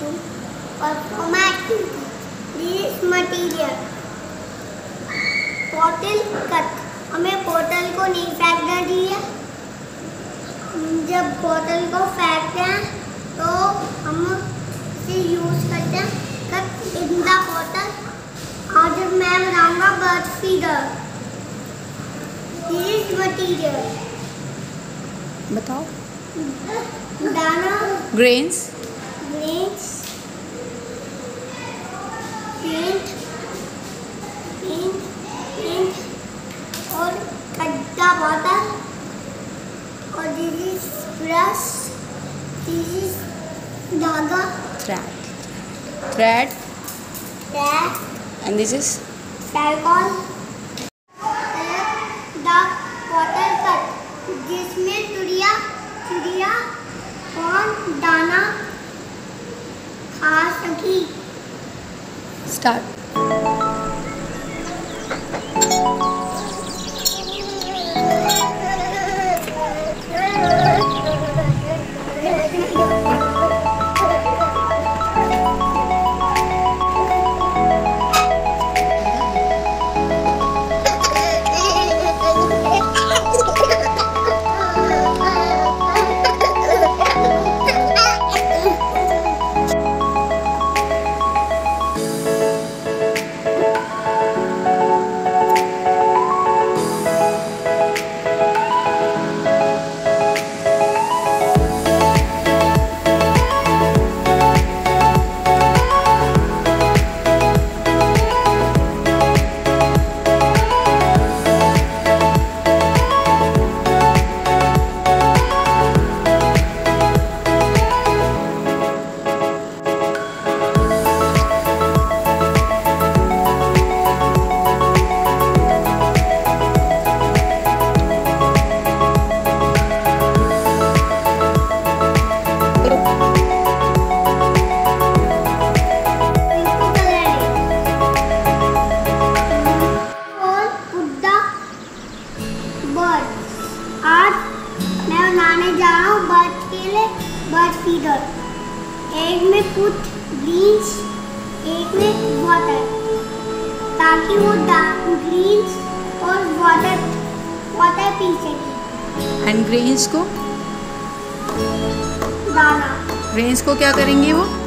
perform activity. This material. Bottle cut. हमें बोतल को नहीं फेंकना चाहिए। जब बोतल को फेंकते हैं तो हम इसे यूज करते हैं कट इन द बोतल। आज मैं बनाऊंगा बर्ड फीडर। दिस मटीरियल बताओ। दाना, ग्रेन्स, पेंट और कट्टा बोतल और this is brush, this is dhaga, thread, tag and this is Fevicol. The bottle cut जिसमें चिड़िया कौन दाना खा सकी। start. आज मैं बनाने जा रहा हूँ बर्ड के लिए बर्ड फीडर। एक में पुट ग्रीन्स, एक में वाटर, ताकि वो ग्रीन्स और वाटर पी सके। एंड ग्रेन्स को दाना। ग्रेन्स को क्या करेंगे वो?